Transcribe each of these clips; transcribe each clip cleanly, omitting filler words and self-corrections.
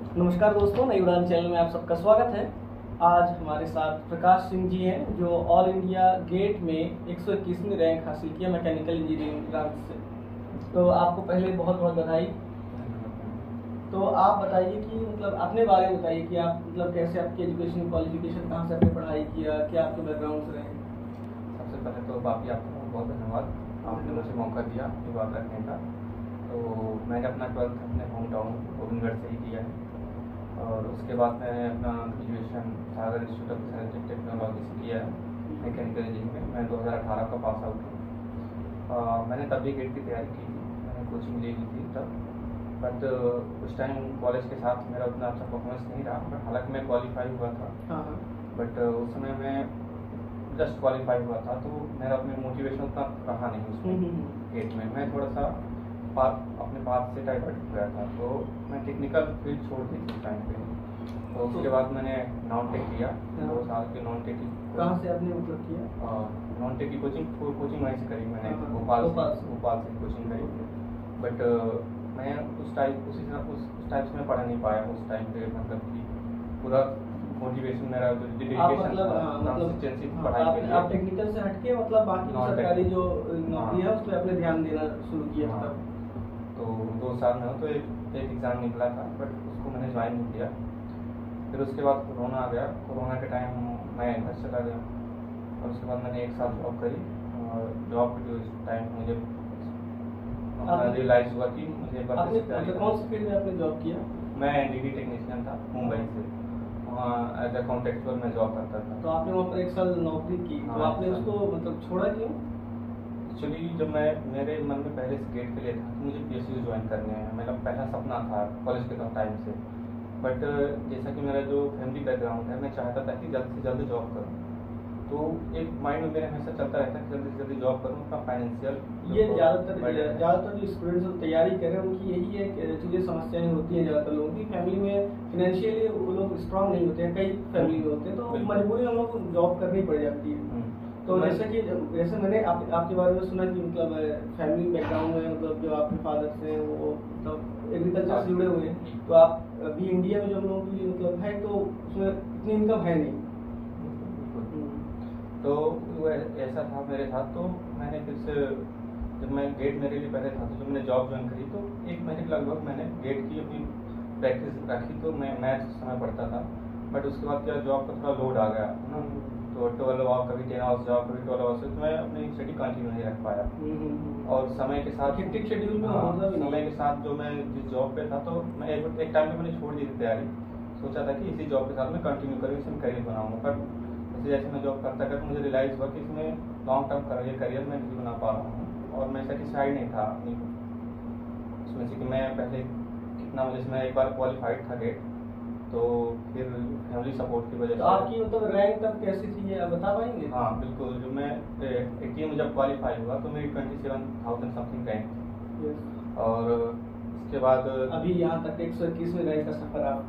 नमस्कार दोस्तों, नई उड़ान चैनल में आप सबका स्वागत है। आज हमारे साथ प्रकाश सिंह जी हैं जो ऑल इंडिया गेट में 121वीं रैंक हासिल किया मैकेनिकल इंजीनियरिंग ब्रांच से। तो आपको पहले बहुत बहुत बधाई। तो आप बताइए कि मतलब अपने बारे में बताइए कि आप मतलब कैसे आपकी एजुकेशन क्वालिफिकेशन, कहाँ से आपने पढ़ाई किया, क्या आपके बैकग्राउंड से रहे। सबसे पहले तो बाकी आपका बहुत धन्यवाद, आपने मुझे मौका दिया ये बात रखने का। तो मैंने अपना 12th अपने होम टाउन गोविंदगढ़ से ही किया है और उसके बाद मैंने अपना graduation Sagar Institute of Science and Technology से किया है मैकेनिकल इंजीनियरिंग में। मैं 2018 का पास आउट हूँ। मैंने तब भी गेट की तैयारी की थी, मैंने कोचिंग ली थी तब, बट उस टाइम कॉलेज के साथ मेरा उतना अच्छा परफॉर्मेंस नहीं रहा। बट हालांकि मैं क्वालिफाई हुआ था, बट उस समय मैं जस्ट क्वालिफाई हुआ था तो मेरा अपने मोटिवेशन उतना रहा नहीं उसमें गेट में। मैं थोड़ा सा अपने पाथ से डाइवर्ट हो गया था, तो मैं टेक्निकल फील्ड छोड़ दी थी टाइम पे। तो उसके बाद मैंने नॉन टेक किया, 2 साल की नॉन टेक की। कहाँ से आपने मतलब किया? नॉन टेक की कोचिंग वहीं से करी मैंने, भोपाल से कोचिंग करी। बट मैं उस टाइप से मैं पढ़ नहीं पाया उस टाइम पे। मतलब कि पूरा मोटिवेशन मेरा जो डेडिकेशन था कंसिस्टेंसी पढ़ाई के लिए। आप टेक्निकल से हटके मतलब बाकी सरकारी जो नौकरी है उस पर अपने ध्यान देना शुरू किया था। तो 2 साल में हो तो एक एग्ज़ाम निकला था, बट उसको मैंने ज्वाइन नहीं किया। फिर उसके बाद कोरोना आ गया। कोरोना के टाइम मैं घर चला गया और उसके बाद मैंने 1 साल जॉब करी। और जॉब के उस टाइम मुझे रियलाइज़ हुआ कि मुझे कौन सी फील्ड में आपने जॉब किया? मैं एनडीडी टेक्नीशियन था मुंबई से, वहाँ एज अ कॉन्ट्रैक्चुअल में जॉब करता था। तो आपने वहाँ पर 1 साल नौकरी की, तो आपने उसको मतलब छोड़ा क्यों? एक्चुअली जब मेरे मन में पहले से गेट के लिए था कि मुझे पीएसयू ज्वाइन करने हैं, मेरा पहला सपना था कॉलेज के टाइम से। बट जैसा कि मेरा जो फैमिली बैकग्राउंड है, मैं चाहता था कि जल्द से जल्द जॉब करूँ। तो एक माइंड में मेरे हमेशा चलता रहता है कि जल्दी से जल्दी जॉब करूँ, अपना फाइनेंशियल। ये ज़्यादातर जो स्टूडेंट्स तैयारी कर रहे हैं उनकी यही है चीज़ें, समस्याएं होती हैं ज़्यादातर लोगों की। फैमिली में फाइनेंशियली वो लोग स्ट्रांग नहीं होते हैं, कई फैमिली में होते हैं, तो मजबूरी हम लोग को जॉब करनी पड़ जाती है। तो जैसे मैंने आपके बारे में सुना कि मतलब फैमिली बैकग्राउंड में मतलब जो आपके फादर से वो मतलब एग्रीकल्चर से जुड़े हुए हैं, तो आप अभी इंडिया में जो हम लोगों की मतलब है तो उसमें इतनी इनकम है नहीं। तो वो ऐसा था मेरे साथ। तो मैंने फिर से जब मैं गेट मेरे लिए पहले था, तो जब मैंने जॉब ज्वाइन करी तो 1 महीने के लगभग मैंने गेट की अपनी प्रैक्टिस रखी। तो मैं मैथ उस समय पढ़ता था, बट उसके बाद क्या जॉब का थोड़ा लोड आ गया है ना, तो 12 आवर कभी 10 आवर्स जॉब, कभी 12 आवर्स, तो मैं अपनी स्टडी कंटिन्यू नहीं रख पाया। और समय के साथ हेक्टिक शेड्यूल में समय के साथ जो मैं जिस जॉब पे था, तो मैं एक टाइम पे मैंने छोड़ दी थी तैयारी। सोचा था कि इसी जॉब के साथ मैं कंटिन्यू करूँ, इसमें करियर बनाऊंगा। पर जैसे मैं जॉब करता कर मुझे रियलाइज़ हुआ कि इसमें लॉन्ग टर्म करियर मैं नहीं बना पा रहा हूँ। और मैं सेटिस्फाइड नहीं था अपनी उसमें से कि मैं पहले कितना, जैसे मैं एक बार क्वालिफाइड था गेट, तो फिर फैमिली सपोर्ट की वजह से। आपकी मतलब रैंक तब कैसी थी ये आप बता पाएंगे? हाँ बिल्कुल, जो मैं 18 में जब क्वालिफाई हुआ तो मेरी 27,000 समथिंग रैंक थी। और इसके बाद अभी यहाँ तक 121वें रैंक का सफर आप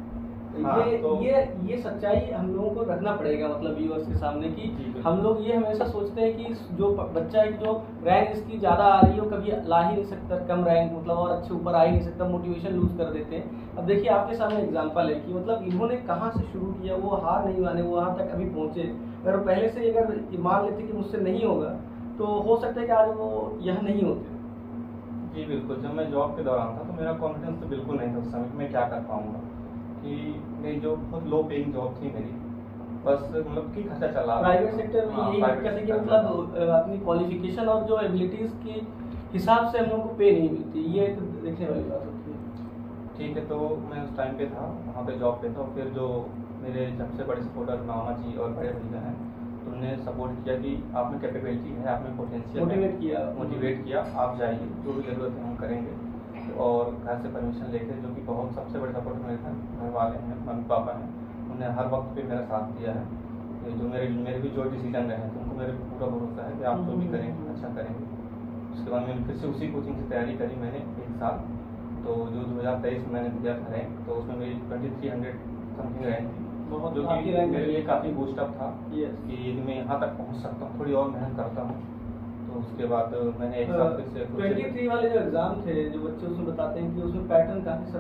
तो ये सच्चाई हम लोगों को रखना पड़ेगा मतलब व्यूअर्स के सामने कि हम लोग ये हमेशा सोचते हैं कि जो बच्चा है जो रैंक इसकी ज़्यादा आ रही है वो कभी ला ही नहीं सकता, कम रैंक मतलब और अच्छे ऊपर आ ही नहीं सकता, मोटिवेशन लूज कर देते हैं। अब देखिए आपके सामने एग्जांपल है कि मतलब इन्होंने कहाँ से शुरू किया, वो हार नहीं माने, वो वहाँ तक अभी पहुँचे। अगर पहले से अगर मान लेते कि मुझसे नहीं होगा तो हो सकता है कि आज वो यहाँ नहीं होते। जी बिल्कुल, जब मैं जॉब के दौरान था तो मेरा कॉन्फिडेंस तो बिल्कुल नहीं था उस समय मैं क्या कर पाऊँगा, कि मेरी जो बहुत लो पेइंग जॉब थी मेरी, बस मतलब कि खर्चा चला प्राइवेट सेक्टर में यही कैसे कि मतलब अपनी क्वालिफिकेशन और जो एबिलिटीज के हिसाब से हम लोग को पे नहीं मिलती, ये एक देखने वाली बात होती है। ठीक है, तो मैं उस टाइम पे था वहाँ पे जॉब पे था। और फिर जो मेरे सबसे बड़े सपोर्टर मामा जी और बड़े भैया हैं, तो उन्होंने सपोर्ट किया कि आप में कैपेबिलिटी है, आप में पोटेंशियल, मोटिवेट किया, आप जाइए, जो भी ज़रूरत है हम करेंगे। और घर से परमिशन लेके, जो कि बहुत सबसे बड़े सपोर्ट मेरे घर वाले हैं, मम्मी पापा हैं, उन्होंने हर वक्त पे मेरा साथ दिया है। ये जो मेरे भी जो डिसीजन रहे हैं, तो उनको मेरे पूरा भरोसा है कि आप जो भी करेंगे अच्छा करेंगे। उसके बाद मैंने फिर से उसी कोचिंग से तैयारी करी मैंने 1 साल। तो जो 2023 में मैंने दिया था रैंक, तो उसमें मेरी 2300 समथिंग रैंक थी, जो कि मेरे लिए काफ़ी बूस्टअप था कि यदि मैं यहाँ तक पहुँच सकता हूँ, थोड़ी और मेहनत करता हूँ। तो उसके बाद मैंने 1 साल फिर से 23 वाले जो एग्जाम थे, जो बच्चे उसमें बताते हैं कि उसमें पैटर्न काफी सारे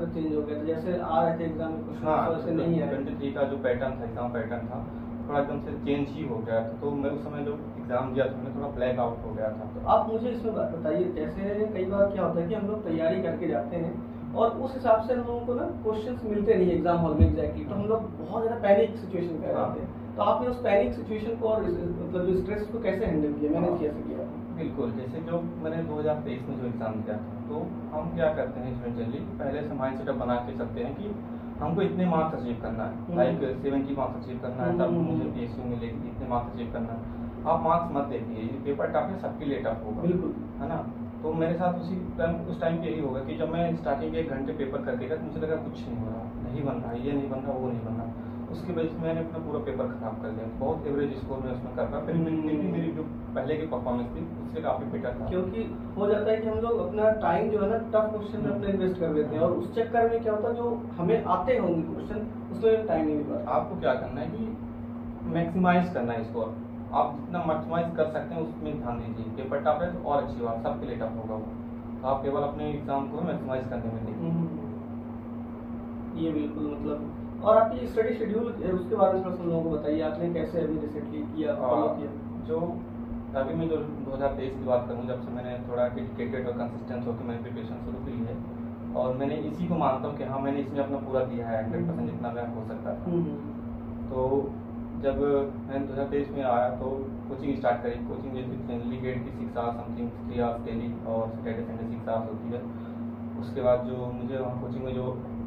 चेंज हो गया था, जैसे आ रहे थे एग्जाम में क्वेश्चन हाँ, वैसे नहीं आए? 23 का जो पैटर्न था, एग्जाम पैटर्न था, थोड़ा एकदम से चेंज ही हो गया था। तो मैं उस समय जो एग्जाम दिया था, मैं थोड़ा ब्लैक आउट हो गया था। तो आप मुझे इसमें बात बताइए, जैसे कई बार क्या होता है कि हम लोग तैयारी करके जाते हैं और उस हिसाब से हम लोगों को ना क्वेश्चंस मिलते नहीं एग्जाम हॉल में एग्जैक्टली, तो हम लोग बहुत ज़्यादा पैनिक सिचुएशन में आ जाते हैं। तो आपने उस पैनिक सिचुएशन को और मतलब जो स्ट्रेस को कैसे हैंडल किया, मैंने कैसे किया? बिल्कुल, जैसे जो मैंने 2023 में जो एग्ज़ाम दिया था, तो हम क्या करते हैं जनरली, पहले से माइंड सेटअप बना के चलते हैं कि हमको इतने मार्क्स अचीव करना है, लाइक 70 मार्क्स अचीव करना है, तब मुझे PSU मिलेगी, इतने मार्क्स अचीव करना है। आप मार्क्स मत देखिए, ये पेपर टफ है, सबके लिए टफ होगा, बिल्कुल, है ना। तो मेरे साथ उस टाइम पे यही होगा कि जब मैं स्टार्टिंग के 1 घंटे पेपर करके गया, तो मुझे लगा कुछ नहीं हो रहा, नहीं बन रहा, ये नहीं बन रहा, वो नहीं बन रहा। उसकी वजह से मैंने अपना पूरा पेपर खराब कर लिया, बहुत एवरेज स्कोर में उसमें कर रहा, फिर मेरी जो पहले की परफॉर्मेंस थी उससे काफ़ी बेटर था। क्योंकि हो जाता है कि हम लोग अपना टाइम जो है ना टफ क्वेश्चन में अपना इन्वेस्ट कर देते हैं, और उस चक्कर में क्या होता है जो हमें आते होंगे क्वेश्चन उसमें टाइम नहीं मिल पाता। आपको क्या करना है कि मैक्सिमाइज करना है स्कोर, आप जितना मैक्सिमाइज कर सकते हैं उसमें ध्यान दीजिए। पेपर टफ है तो और अच्छी बात, सबके लिए टफ होगा वो, तो आप केवल अपने एग्जाम को मैक्सिमाइज करने में देखिए। ये बिल्कुल मतलब, और आपकी स्टडी शेड्यूल उसके बारे में थोड़ा लोगों को बताइए, आपने कैसे अभी रिसेंटली किया, फॉलो किया? जो अभी मैं जो 2023 की बात करूँ, जब से मैंने थोड़ा डेडिकेटेड और कंसिस्टेंट होकर मैंने प्रिपरेशन शुरू की है, और मैंने इसी को मानता हूँ कि हाँ, मैंने इसमें अपना पूरा दिया है 100% जितना मैं हो सकता था। तो जब मैंने 2023 में आया तो कोचिंग स्टार्ट करी। कोचिंग जैसे जनरली गेट की 6 आवर्स समथिंग, 3 आवर्स डेली, और सैटरडे संडे 6 आवर्स होती है। उसके बाद जो मुझे वहाँ कोचिंग में जो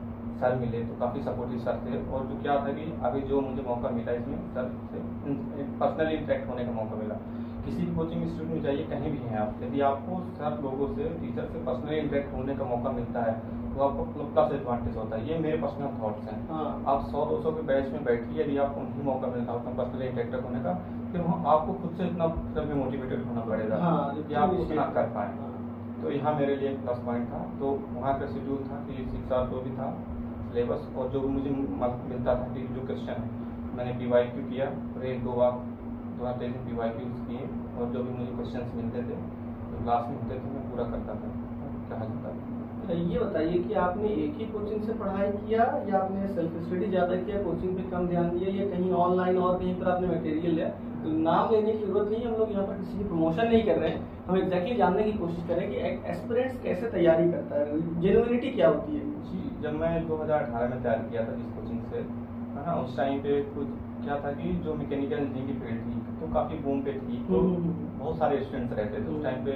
सर मिले तो काफ़ी सपोर्टिव सर थे, और जो क्या था कि अभी जो मुझे मौका मिला इसमें सर से पर्सनली इंटरेक्ट होने का मौका मिला। किसी भी कोचिंग इंस्टीट्यूट में जाइए, कहीं भी हैं आप, यदि आपको सर लोगों से, टीचर से पर्सनली इंटरेक्ट होने का मौका मिलता है तो आपको प्लस एडवांटेज होता है। ये मेरे पर्सनल थॉट्स हैं। आप 100-200 के बैच में बैठिए, यदि आपको नहीं मौका मिलता उतना पर्सनली इंटरेक्ट होने का, फिर वहाँ आपको खुद से इतना मोटिवेटेड होना पड़ेगा कि आप उतना कर पाएँ। तो यहाँ मेरे लिए एक प्लस पॉइंट था। तो वहाँ का शेड्यूल था कि 6 आवर्स जो भी था सिलेबस, और जो मुझे मिलता था कि जो क्वेश्चन है मैंने PYQ किया, और 1-2 बार 2023 में PYQ किए, और जो भी मुझे क्वेश्चंस मिलते थे जो क्लास में होते थे मैं पूरा करता था, क्या होता था। ये बताइए कि आपने एक ही कोचिंग से पढ़ाई किया, या आपने सेल्फ स्टडी ज़्यादा किया, कोचिंग पे कम ध्यान दिया, या कहीं ऑनलाइन और कहीं पर आपने मटेरियल लिया? तो नाम लेने की जरूरत नहीं, हम लोग यहाँ पर किसी की प्रमोशन नहीं कर रहे हैं, हम एग्जैक्टली जानने की कोशिश करें कि एस्पिरेंट्स कैसे तैयारी करता है, जेन्युइनिटी क्या होती है? जी, जब मैं 2018 में तैयारी किया था जिस कोचिंग से, है ना, उस टाइम पे कुछ क्या था कि जो मैकेनिकल इंजीनियरिंग की फील्ड थी तो काफ़ी बूम पे थी, तो बहुत सारे स्टूडेंट्स रहते थे। उस टाइम पे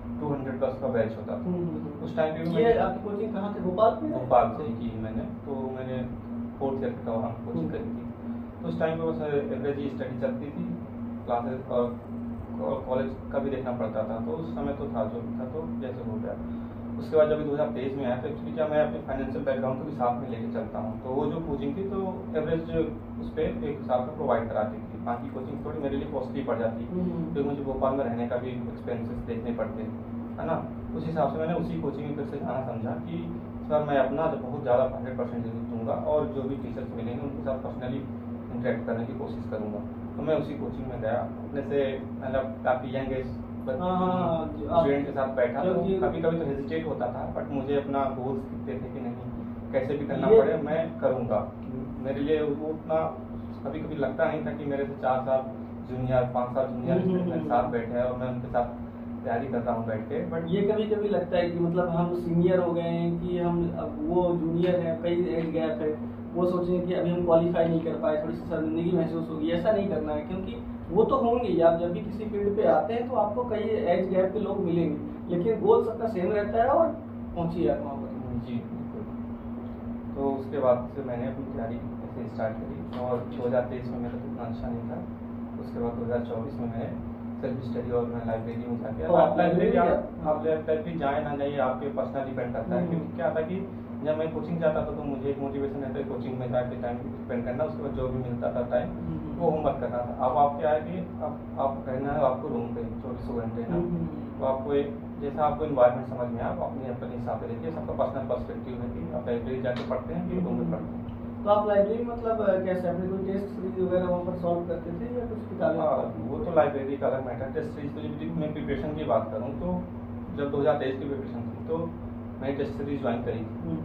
200+ का बैच होता था। उस टाइम पे ये आपकी कोचिंग कहाँ से, भोपाल में? भोपाल से ही की मैंने। तो मैंने 4th ईयर का वहाँ कोचिंग करी थी। तो उस टाइम पे बस एवरेज ही स्टडी चलती थी, क्लासेस और कॉलेज का भी देखना पड़ता था। तो उस समय तो था जो था, तो जैसे हो गया। उसके बाद जब 2023 में आया तो एक्चुअली क्या, मैं अपने फाइनेंशियल बैकग्राउंड को भी साथ में लेके चलता हूँ। तो वो जो कोचिंग थी तो एवरेज उस पर 1 साल का प्रोवाइड कराती थी, बाकी कोचिंग थोड़ी मेरे लिए कॉस्टली पड़ जाती, तो मुझे भोपाल में रहने का भी एक्सपेंसेस देखने पड़ते, है ना। उस हिसाब से मैंने उसी कोचिंग में फिर से जाना समझा कि सर मैं अपना जो बहुत ज़्यादा 100% दूंगा, और जो भी टीचर्स मिलेंगे उनके साथ पर्सनली इंटरेक्ट करने की कोशिश करूँगा। तो मैं उसी कोचिंग में गया, अपने से मतलब काफ़ी यंग एज स्टूडेंट के साथ बैठा। तो कभी कभी तो हेजिटेट होता था, बट मुझे अपना गोल्स दिखते थे कि नहीं, कैसे भी करना पड़े मैं करूँगा। मेरे लिए वो उतना कभी कभी लगता नहीं था कि मेरे से 4 साल जूनियर, 5 साल जूनियर मेरे साथ बैठे हैं और मैं उनके साथ तैयारी कर रहा हूँ बैठ के। बट ये कभी कभी लगता है कि मतलब हम सीनियर हो गए हैं कि हम अब वो जूनियर है, कई एज गैप है, वो सोचें कि अभी हम क्वालिफाई नहीं कर पाए, थोड़ी सी शर्मिंदगी महसूस होगी। ऐसा नहीं करना है, क्योंकि वो तो होंगे ही, आप जब भी किसी फील्ड पे आते हैं तो आपको कई एज गैप के लोग मिलेंगे, लेकिन गोल सबका सेम रहता है और पहुंचिए आप वहाँ पर। जी बिल्कुल। तो उसके बाद से मैंने अपनी तैयारी ऐसे स्टार्ट करी, और 2023 में मेरा इतना अच्छा नहीं था। उसके बाद 2024 में मैंने सेल्फ स्टडी और मैं लाइब्रेरी में जाके, आप लाइब्रेरी जाए ना जाइए आपके पर्सनल डिपेंड करता है। क्योंकि क्या था कि जब मैं कोचिंग जाता था तो मुझे एक मोटिवेशन रहता है कोचिंग में जाके टाइम स्पेंड करना, उसके बाद जो भी मिलता था टाइम वो होमवर्क करना था। अब आप क्या है कि आप रहना है आपको रूम पे 24 घंटे ना, तो आपको एक जैसा आपको इन्वायरमेंट समझ में आप अपने हिसाब से देखिए। सबका पर्सनल पर्सपेक्टिव है कि आप लाइब्रेरी जाके पढ़ते हैं कि रूम में पढ़ते हैं। तो आप लाइब्रेरी मतलब कैसे, अपने कोई टेस्ट सीरीज वगैरह वहाँ पर सॉल्व करते थे या कुछ किताबें? वो तो लाइब्रेरी का अलग मैटर। टेस्ट सीरीज तो मैं प्रिपरेशन की बात करूँ तो जब 2023 की प्रिपरेशन थी तो मैंने टेस्ट सीरीज ज्वाइन करी थी।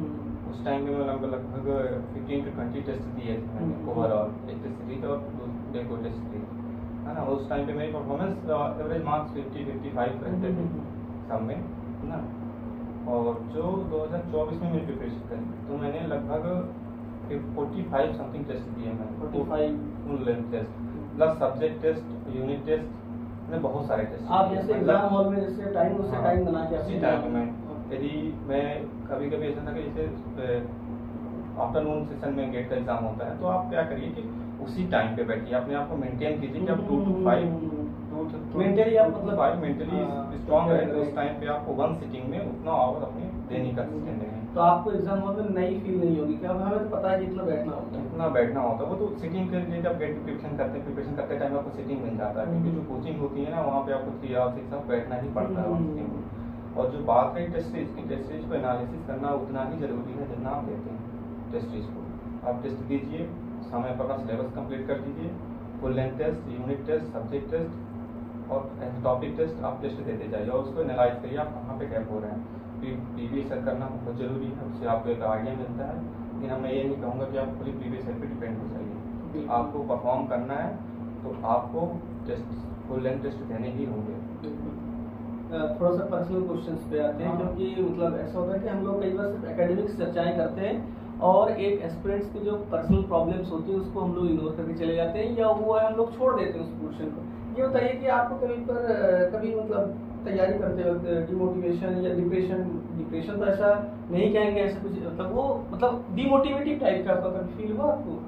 उस टाइम पे मैं लगभग 15 to 20 टेस्ट दिए थे मैंने ओवरऑल, एक टेस्ट सीरीज और 2 टेस्ट सीरीज, है ना। उस टाइम पे मेरी परफॉर्मेंस एवरेज मार्क्स 50-55 रहते थे सब में, है ना। और जो 2024 में मैंने प्रिपरेशन करी तो मैंने लगभग 45 समथिंग टेस्ट दिए मैंने, 45 test plus subject test, unit test, मैंने बहुत सारे टेस्ट। आप जैसे एग्जाम हॉल में जैसे टाइम उससे टाइम बना के उसी टाइम में यदि मैं कभी कभी ऐसा था कि जैसे आफ्टरनून सेशन में गेट का एग्जाम होता है, तो आप क्या करिए कि उसी टाइम पे बैठिए, अपने आप को मेंटेन कीजिए कि आप 2 to 5 मेंटली आप मतलब 5 मेंटली स्ट्रांग रहे, तो उस टाइम पे आपको 1 सिटिंग में उतना आवर अपने देने का सिस्टम देंगे, तो आपको एग्जाम हॉल में नई फील नहीं होगी। क्या हमें तो पता है कि इतना बैठना होता है, इतना बैठना होता है। वो तो सिटिंग के लिए जब गेट की प्रिपरेशन करते टाइम आपको सिटिंग मिल जाता है, क्योंकि जो कोचिंग होती है ना वहाँ पे आपको 3 hours 6 hours बैठना ही पड़ता है। और जो बात है टेस्ट सीरीज की, टेस्ट सीरीज को एनालिसिस करना उतना ही जरूरी है जितना आप देते हैं टेस्ट सीरीज को। आप टेस्ट दीजिए, समय पर अपना सिलेबस कंप्लीट कर दीजिए, full length test, unit test, subject test और टॉपिक टेस्ट आप टेस्ट देते जाइए और उसको एनालाइज करिए आप कहाँ पे गैप हो रहे हैं। प्रीवियस ईयर करना बहुत जरूरी है, उससे आपको एक आइडिया मिलता है। लेकिन मैं ये नहीं कहूँगा कि आप पूरी प्रीवियस ईयर पे डिपेंड हो जाइए। आपको परफॉर्म करना है तो आपको टेस्ट फुल लेंथ टेस्ट देने ही होंगे। थोड़ा सा पर्सनल क्वेश्चंस पे आते हैं, क्योंकि मतलब ऐसा होता है कि हम लोग कई बार सिर्फ एकेडमिक चर्चाएं करते हैं और एक एस्पिरेंट्स की जो पर्सनल प्रॉब्लम्स होती है उसको हम लोग इग्नोर करके चले जाते हैं, या वो है हम लोग छोड़ देते हैं उस पोर्शन को। ये बताइए कि आपको कभी मतलब तैयारी करते वक्त डिमोटिवेशन या डिप्रेशन तो ऐसा नहीं कहेंगे, ऐसा कुछ मतलब वो मतलब डिमोटिवेटिव टाइप का आपका कभी फील हुआ आपको?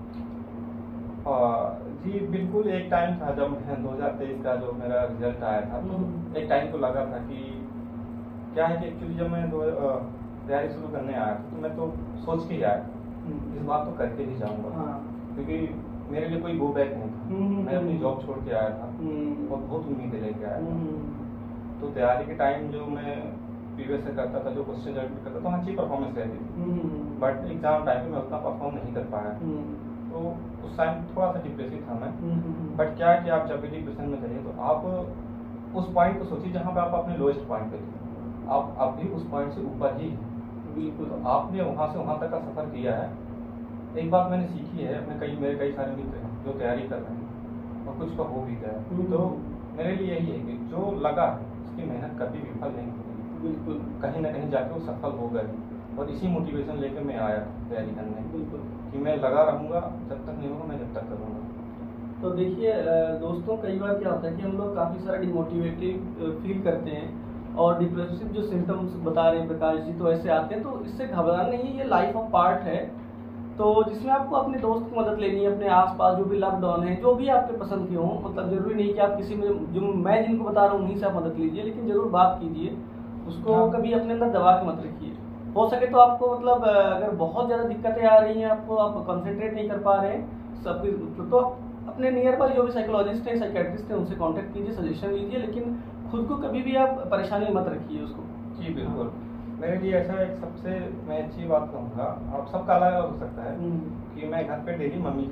जी बिल्कुल, एक टाइम था जब 2023 का जो मेरा रिजल्ट आया था, तो एक टाइम को लगा था कि क्या है कि एक्चुअली जब मैं तैयारी शुरू करने आया था तो मैं तो सोच के ही आया इस बात तो करके ही जाऊंगा, क्योंकि मेरे लिए कोई गो बैक नहीं था। मैं अपनी जॉब छोड़ के आया था और बहुत उम्मीदें लेके आया था। तो तैयारी के टाइम जो मैं प्रीवियस से करता था, जो क्वेश्चन जल्दी करता था, अच्छी परफॉर्मेंस रहती थी, बट एग्जाम टाइम पे मैं उतना परफॉर्म नहीं कर पाया। तो उस टाइम थोड़ा सा डिप्रेसिव था मैं। बट क्या है कि आप जब भी डिप्रेशन में जाइए तो आप उस पॉइंट को सोचिए जहाँ पे आप अपने लोएस्ट पॉइंट पे थे, आप अब भी उस पॉइंट से ऊपर ही हैं। बिल्कुल, तो आपने वहाँ से वहाँ तक का सफर किया है। एक बात मैंने सीखी है, अपने मेरे कई सारे मित्र हैं जो तैयारी कर रहे हैं और कुछ का हो भी गया है, तो मेरे लिए यही है कि जो लगा है उसकी मेहनत कभी विफल नहीं होगी। बिल्कुल, कहीं ना कहीं जाके वो सफल हो गए, और इसी मोटिवेशन लेकर मैं आया तैयारी करने। बिल्कुल, कि मैं लगा रहूँगा, जब तक नहीं होगा मैं जब तक करूँगा। तो देखिए दोस्तों, कई बार क्या होता है कि हम लोग काफ़ी सारा डिमोटिवेटिव फील करते हैं और डिप्रेसिव जो सिम्टम्स बता रहे हैं प्रकाश जी, तो ऐसे आते हैं, तो इससे घबराना नहीं है, ये लाइफ ऑफ पार्ट है। तो जिसमें आपको अपने दोस्त की मदद लेनी है, अपने आसपास जो भी लव्ड वन है, जो भी आपके पसंद के हों, मतलब जरूरी नहीं कि आप किसी में जो मैं जिनको बता रहा हूँ उन्हीं से आप मदद लीजिए, लेकिन जरूर बात कीजिए, उसको कभी अपने अंदर दबा के मत रखिए। हो सके तो आपको मतलब अगर बहुत ज़्यादा दिक्कतें आ रही हैं, आपको आप कंसंट्रेट नहीं कर पा रहे हैं सब कुछ, तो अपने नियर बाय जो भी साइकोलॉजिस्ट हैं, साइकेट्रिस्ट हैं, उनसे कांटेक्ट कीजिए, सजेशन लीजिए, लेकिन खुद को कभी भी आप परेशानी मत रखिए उसको। जी बिल्कुल, मेरे लिए ऐसा एक सबसे मैं अच्छी बात कहूँगा, आप सबका अलग हो सकता है कि मैं घर पे डेली मम्मी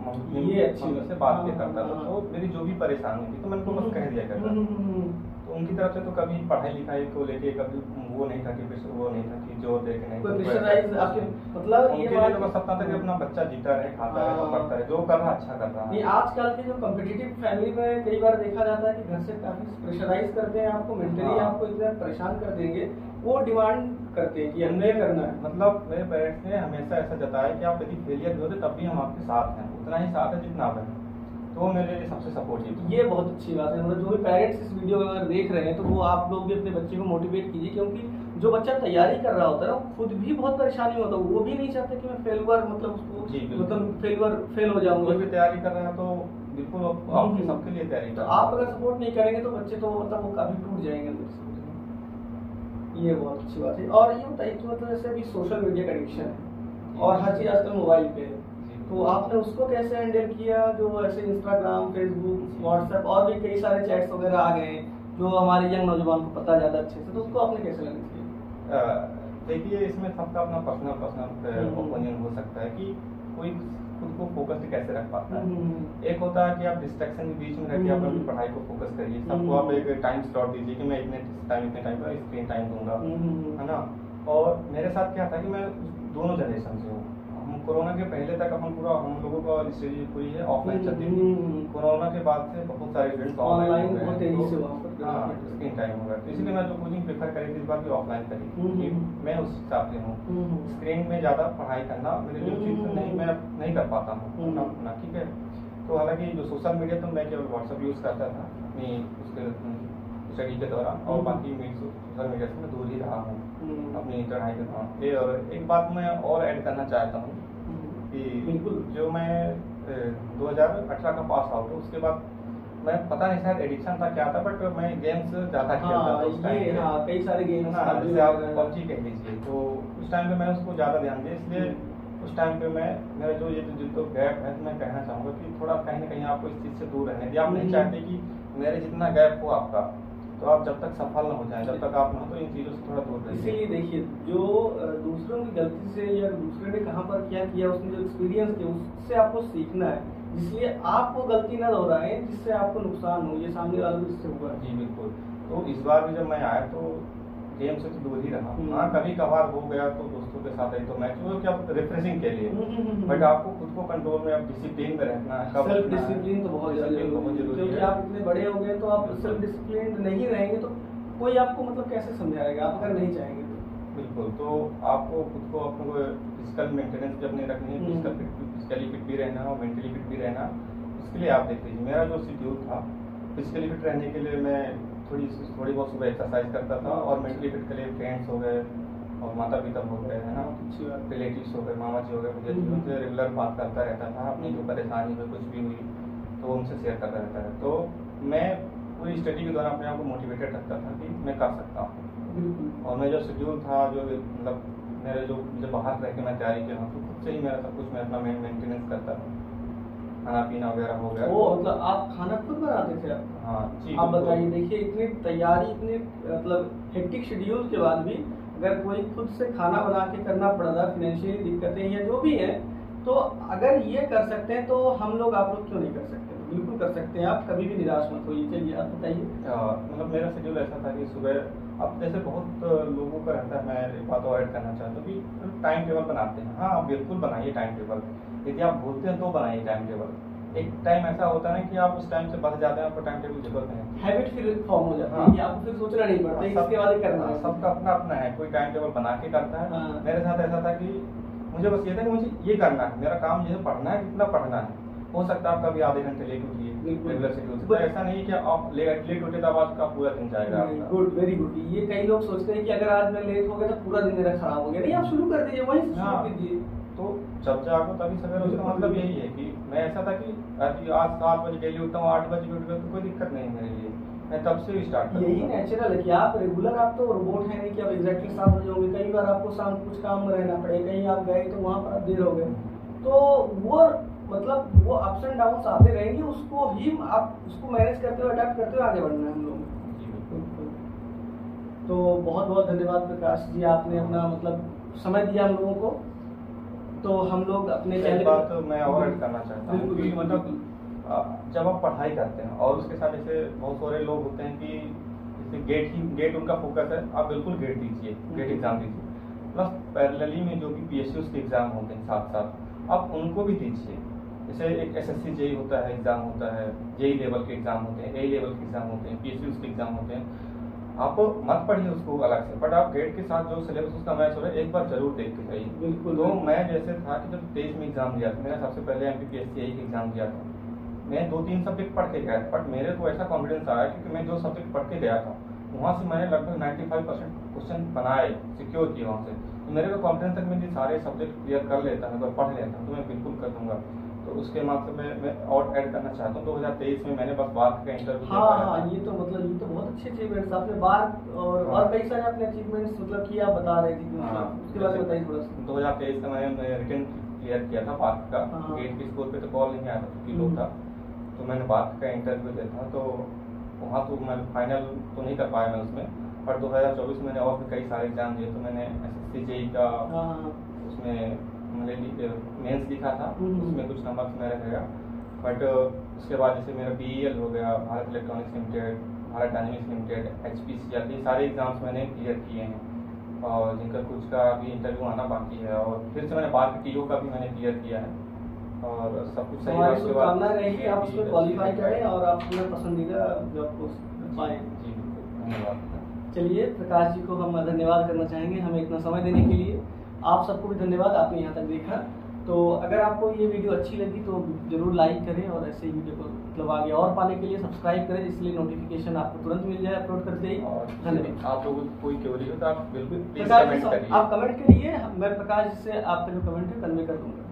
से बात भी करता था, तो मेरी जो भी परेशानी थी तो मैंने उनको बस कह दिया करता। तो उनकी तरफ से तो कभी पढ़ाई लिखाई को लेके कभी वो नहीं था कि वो नहीं था कि जो देख नहीं, मतलब ये तो बस अपना था कि अपना बच्चा जीता रहे, खाता रहे, पढ़ता रहे, जो कर रहा अच्छा कर रहा है। आजकल के जो कॉम्पिटिटिव फैमिली में कई बार देखा जाता है कि घर से काफी प्रेशराइज करते हैं आपको, मेंटली आपको इतना परेशान कर देंगे, वो डिमांड करते हैं कि हमने करना है। मतलब मेरे पेरेंट्स ने हमेशा ऐसा जताया कि आप यदि फेलियर भी होते तब भी हम आपके साथ हैं, उतना ही साथ है जितना आप हैं, तो मेरे लिए सबसे सपोर्टिव। ये बहुत अच्छी बात है, मतलब जो भी पेरेंट्स इस वीडियो को अगर देख रहे हैं तो वो आप लोग भी अपने बच्चे को मोटिवेट कीजिए, क्योंकि जो बच्चा तैयारी कर रहा होता है ना, खुद भी बहुत परेशानी में होता है, वो भी नहीं चाहते कि मैं फेलुअर मतलब उसको मतलब फेल हो जाऊंगा। कोई भी तैयारी कर रहा है तो बिल्कुल आपके सबके लिए तैयारी कर, आप अगर सपोर्ट नहीं करेंगे तो बच्चे तो मतलब वो काफी टूट जाएंगे अंदर से। ये बहुत अच्छी बात है। और ये बताइए कि मतलब जैसे अभी सोशल मीडिया का एडिक्शन है और हर चीज आजकल मोबाइल पे है, तो आपने उसको कैसे हैंडल किया? जो ऐसे इंस्टाग्राम, फेसबुक, व्हाट्सएप और भी कई सारे चैट्स वगैरह आ गए जो हमारे यंग नौजवान को पता ज़्यादा अच्छे से, तो उसको आपने कैसे मैनेज किया? देखिए, इसमें सबका अपना पर्सनल ओपिनियन हो सकता है कि कोई खुद को फोकस्ड कैसे रख पाता है। एक होता है कि आप डिस्ट्रैक्शन के बीच में रहकर आप अपनी पढ़ाई को फोकस करिए, सबको आप एक टाइम स्लॉट दीजिए कि मैं इतने टाइम पर स्क्रीन टाइम दूंगा, है ना। और मेरे साथ क्या था कि मैं दोनों जनरेशन से हो। हम कोरोना के पहले तक अपन पूरा हम लोगों का स्टडी पूरी है ऑफलाइन चलती थी। कोरोना के बाद से बहुत सारे स्टूडेंट्स ऑनलाइन हो गए, हाँ स्क्रीन टाइम हो गया। तो इसीलिए मैं जो कोचिंग प्रेफर करी थी इस बार भी ऑफलाइन करी, क्योंकि मैं उस हिसाब से हूँ। स्क्रीन में ज़्यादा पढ़ाई करना मेरे लिए चीज़ नहीं, मैं नहीं कर पाता हूँ अपना, ठीक है। तो हालांकि जो सोशल मीडिया तो मैं केवल व्हाट्सअप यूज़ करता था अपनी उसके स्टडी के दौरान, और बाकी सोशल मीडिया से मैं दूर ही रहा हूँ अपनी पढ़ाई के दौरान। ये और एक बात मैं और ऐड करना चाहता हूँ कि बिल्कुल जो मैं 2018 का पास आउट हूँ, उसके बाद मैं पता नहीं शायद एडिक्शन था क्या था, बट मैं गेम्स ज़्यादा खेलता था उस टाइम पे। कई सारे गेम्स जैसे आप पबजी कह लीजिए, तो उस टाइम पे मैं उसको ज़्यादा ध्यान दिया, इसलिए उस टाइम पे मैं मेरा जो ये जो गैप है, तो मैं कहना चाहूँगा कि थोड़ा कहीं ना कहीं आपको इस चीज़ से दूर रहने दिया। आप नहीं चाहते कि मेरे जितना गैप हो आपका, तो आप जब तक सफल ना हो जाए, जब तक आप ना हो, तो इन चीज़ों से थोड़ा दूर रहिए। इसीलिए देखिए, जो दूसरों की गलती से या दूसरे ने कहाँ पर क्या किया, उसने जो एक्सपीरियंस किया उससे आपको सीखना है, इसलिए आप वो गलती ना दोहराएं जिससे आपको नुकसान हो। ये सामने वाला भी इससे हुआ। जी बिल्कुल। तो इस बार भी जब मैं आया तो गेम से तो दूर ही रहा। हाँ कभी कभार हो गया तो दोस्तों के साथ एक तो मैच हो क्या रिफ्रेशिंग के लिए, बट आपको खुद को कंट्रोल में, आप डिसिप्लिन में रहना है। सेल्फ डिसिप्लिन तो बहुत जरूरी है, क्योंकि आप इतने बड़े हो गए तो आप सेल्फ डिसिप्लिन नहीं रहेंगे तो कोई आपको मतलब कैसे समझाएगा, आप अगर नहीं चाहेंगे तो। बिल्कुल। तो आपको खुद को अपने फिजिकल मेंटेनेंस भी अपनी रखनी है, फिजिकली फिट भी रहना और मेंटली फिट भी रहना। उसके लिए आप देख लीजिए मेरा जो शेड्यूल था, फिजिकली फिट रहने के लिए मैं थोड़ी बहुत सुबह एक्सरसाइज करता था, और मेंटली फिट के लिए फ्रेंड्स हो गए और माता पिता हो गए, है ना, रिलेटिव्स हो गए, मामा जी हो गए, मुझे उनसे रेगुलर बात करता रहता था। अपनी जो परेशानी में कुछ भी हुई तो उनसे शेयर करता रहता है। तो मैं पूरी स्टडी के दौरान अपने आप को मोटिवेटेड रखता था कि मैं कर सकता हूँ। और मेरा जो शेड्यूल था, जो मतलब मेरे जो मुझे बाहर रह के मैं तैयारी किया हूँ, तो खुद से ही मेरा सब कुछ मैं अपना मेंटेनेंस करता था। खाना पीना वगैरह हो गया। वो मतलब आप खाना खुद बनाते थे आप? हाँ जी। आप बताइए, देखिए इतनी तैयारी, इतने मतलब हेक्टिक शेड्यूल के बाद भी अगर कोई खुद से खाना बना के करना पड़ रहा, फाइनेंशियली दिक्कतें या जो भी है, तो अगर ये कर सकते हैं तो हम लोग, आप लोग क्यों नहीं कर सकते? बिल्कुल कर सकते हैं आप, कभी भी निराश मत होइए। चलिए आप बताइए। मतलब मेरा शेड्यूल ऐसा था कि सुबह, अब जैसे बहुत लोगों का रहता है, मैं एक बात और ऐड करना चाहता हूँ कि टाइम टेबल बनाते हैं। हाँ आप बिल्कुल बनाइए टाइम टेबल, यदि आप भूलते हैं तो बनाइए टाइम टेबल। एक टाइम ऐसा होता है कि आप उस टाइम से बच जाते हैं, आपको टाइम टेबल जरूरत नहीं, हैबिट फिर फॉर्म हो जाता है कि आपको फिर सोचना नहीं पड़ता इसके बाद करना है। सबका अपना अपना है, कोई टाइम टेबल बना के करता है। मेरे साथ ऐसा था कि मुझे बस ये था कि मुझे ये करना है, मेरा काम ये पढ़ना है, कितना पढ़ना है। हो सकता है आप कभी आधे घंटे लेट उठिए रेगुलर शेड्यूल से, ऐसा नहीं कि आप लेट उठे तो आज का पूरा दिन जाएगा। Good, very good. ये कई लोग सोचते हैं कि अगर आज मैं लेट हो गया तो पूरा दिन मेरा खराब हो गया। नहीं, आप शुरू कर दीजिए, वहीं से शुरू कीजिए। तो जब जागो तभी सवेरे, उसका मतलब यही है कि मैं ऐसा था कि आज 7 बजे डेली उठता हूँ, 8 बजे भी उठ गया तो कोई दिक्कत नहीं मेरे लिए, मैं तब से स्टार्ट करता हूँ। यही नेचुरल है कि आप रेगुलर, आप तो रोबोट है नहीं कि आप एग्जैक्टली 7 बजे होंगे। कई बार आपको शाम कुछ काम में रहना पड़े, कहीं आप गए तो वहाँ पर आप देर हो गए, तो वो मतलब वो अप्स एंड डाउन्स आते रहेंगे, उसको ही आप उसको मैनेज करते हुए, अडेप्ट करते हुए आगे बढ़ना है हम लोग। तो बहुत बहुत धन्यवाद प्रकाश जी, आपने अपना मतलब समय दिया हम लोगों को। तो हम लोग अपने पहले बात तो मैं और ऐड करना चाहता हूँ कि मतलब जब आप पढ़ाई करते हैं और उसके साथ जैसे बहुत सारे लोग होते हैं कि जैसे गेट उनका फोकस है, आप बिल्कुल गेट दीजिए, गेट एग्जाम दीजिए, प्लस पैरेलली में जो भी PSUs के एग्जाम होते हैं साथ साथ आप उनको भी दीजिए। जैसे एक SSC JEE होता है, एग्जाम होता है, JEE लेवल के एग्जाम होते हैं, A लेवल के एग्जाम होते हैं, PSUs के एग्जाम होते हैं। आप मत पढ़िए उसको अलग से, बट आप गेट के साथ जो सिलेबस उसका मैच हो रहा है एक बार जरूर देख के जाइए। बिल्कुल। तो मैं जैसे था कि जब 23 में एग्जाम दिया था, मैंने सबसे पहले MPPSC JEE एग्जाम दिया था, मैं 2-3 सब्जेक्ट पढ़ के गया, बट मेरे को ऐसा कॉन्फिडेंस आया क्योंकि मैं जो सब्जेक्ट पढ़ के गया था वहाँ से मैंने लगभग 95% क्वेश्चन बनाए, सिक्योर किए वहाँ से। तो मेरे को कॉन्फिडेंस तक मैं सारे सब्जेक्ट क्लियर कर लेता हूँ, पढ़ लेता हूँ, तो मैं बिल्कुल कर दूंगा। तो उसके मार्क्स मैं और ऐड करना चाहता हूँ, 2023 में मैंने बस बार का इंटरव्यू। हाँ, ये तो मतलब ये तो बहुत अच्छे अचीवमेंट्स आपने बार और कई सारे अपने अचीवमेंट्स मतलब कि आप बता रहे थे, उसके बारे में बताइए थोड़ा सा। 2023 का मैंने रिटन क्लियर किया था बार का, गेट के स्कोर पे तो कॉल नहीं आया था क्योंकि लो था, तो मैंने बार का इंटरव्यू दिया था, तो वहाँ तो मैं फाइनल तो नहीं कर पाया मैं उसमें, पर 2024 में मैंने और भी कई सारे एग्जाम दिए। तो मैंने SSC JEE का उसमें मेंस लिखा था, उसमें कुछ नंबर मेरा रहेगा, बट उसके बाद जैसे मेरा BEL हो गया, Bharat Electronics Limited, Bharat Dynamics Limited, HPCL, ये सारे एग्जाम्स मैंने क्लियर किए हैं। और जिनका कुछ का अभी इंटरव्यू आना बाकी है, और फिर से मैंने बार टीओ का भी मैंने क्लियर किया है और सब कुछ सही। हमारी शुभकामनाएं रहेगी आप उसमें क्वालिफाई करें और आप अपना पसंदीदा जॉब को पाएं। जी बिल्कुल, धन्यवाद। चलिए, प्रकाश जी को हम धन्यवाद करना चाहेंगे हमें इतना समय देने के लिए। आप सबको भी धन्यवाद, आपने यहाँ तक देखा। तो अगर आपको ये वीडियो अच्छी लगी तो जरूर लाइक करें और ऐसे ही वीडियो को मतलब आगे और पाने के लिए सब्सक्राइब करें, इसलिए नोटिफिकेशन आपको तुरंत मिल जाए अपलोड करते ही। धन्यवाद। आप लोगों को कोई क्वेरी हो तो आप बिल्कुल प्लीज प्रकाश कमेंट जी, करिए। आप कमेंट करिए, मैं प्रकाश जी से आपका जो कमेंट है कन्वे कर दूंगा।